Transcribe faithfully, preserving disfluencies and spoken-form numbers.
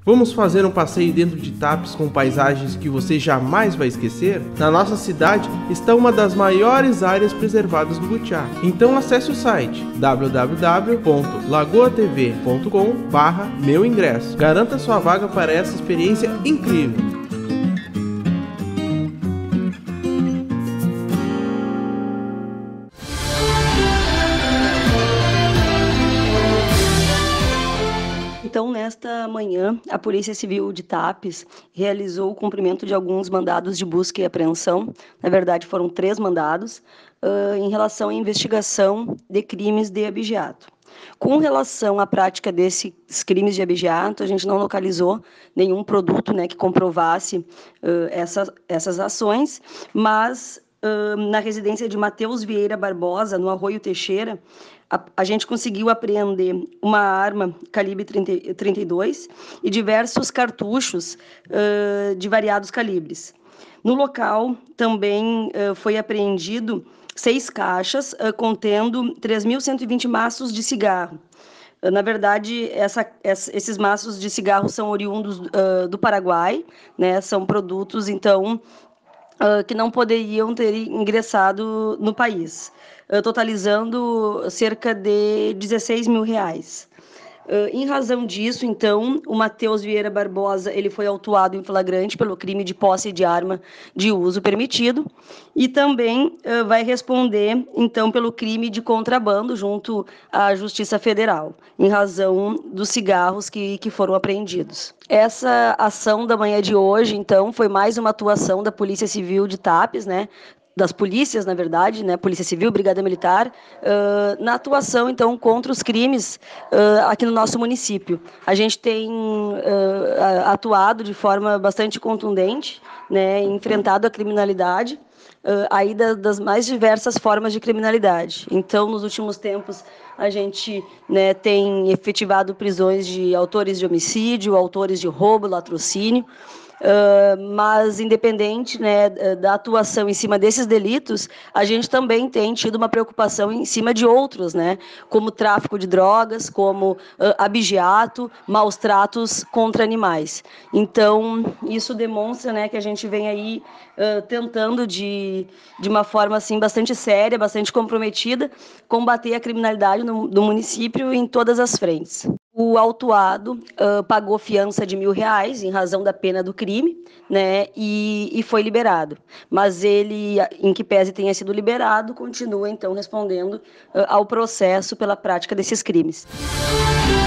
Vamos fazer um passeio dentro de Tapes com paisagens que você jamais vai esquecer? Na nossa cidade está uma das maiores áreas preservadas do Butiá. Então acesse o site w w w ponto lagoa t v ponto com barra meu ingresso. Garanta sua vaga para essa experiência incrível. Então, nesta manhã, a Polícia Civil de Tapes realizou o cumprimento de alguns mandados de busca e apreensão. Na verdade, foram três mandados, uh, em relação à investigação de crimes de abigeato. Com relação à prática desses crimes de abigeato, a gente não localizou nenhum produto, né, que comprovasse uh, essa, essas ações, mas uh, na residência de Matheus Vieira Barbosa, no Arroio Teixeira, A, a gente conseguiu apreender uma arma calibre trinta e dois e diversos cartuchos uh, de variados calibres. No local, também uh, foi apreendido seis caixas uh, contendo três mil cento e vinte maços de cigarro. Uh, na verdade, essa, essa, esses maços de cigarro são oriundos uh, do Paraguai, né? São produtos, então, uh, que não poderiam ter ingressado no país, totalizando cerca de dezesseis mil reais. Uh, em razão disso, então, o Matheus Vieira Barbosa ele foi autuado em flagrante pelo crime de posse de arma de uso permitido e também uh, vai responder, então, pelo crime de contrabando junto à Justiça Federal, em razão dos cigarros que, que foram apreendidos. Essa ação da manhã de hoje, então, foi mais uma atuação da Polícia Civil de Tapes, né? Das polícias, na verdade, né, Polícia Civil, Brigada Militar, uh, na atuação, então, contra os crimes uh, aqui no nosso município. A gente tem uh, atuado de forma bastante contundente, né, enfrentado a criminalidade, uh, aí da, das mais diversas formas de criminalidade. Então, nos últimos tempos, a gente, né, tem efetivado prisões de autores de homicídio, autores de roubo, latrocínio. Uh, mas, independente, né, da atuação em cima desses delitos, a gente também tem tido uma preocupação em cima de outros, né, como tráfico de drogas, como uh, abigeato, maus tratos contra animais. Então, isso demonstra, né, que a gente vem aí uh, tentando, de, de uma forma assim, bastante séria, bastante comprometida, combater a criminalidade no, no município em todas as frentes. O autuado uh, pagou fiança de mil reais em razão da pena do crime, né, e, e foi liberado. Mas ele, em que pese tenha sido liberado, continua, então, respondendo uh, ao processo pela prática desses crimes.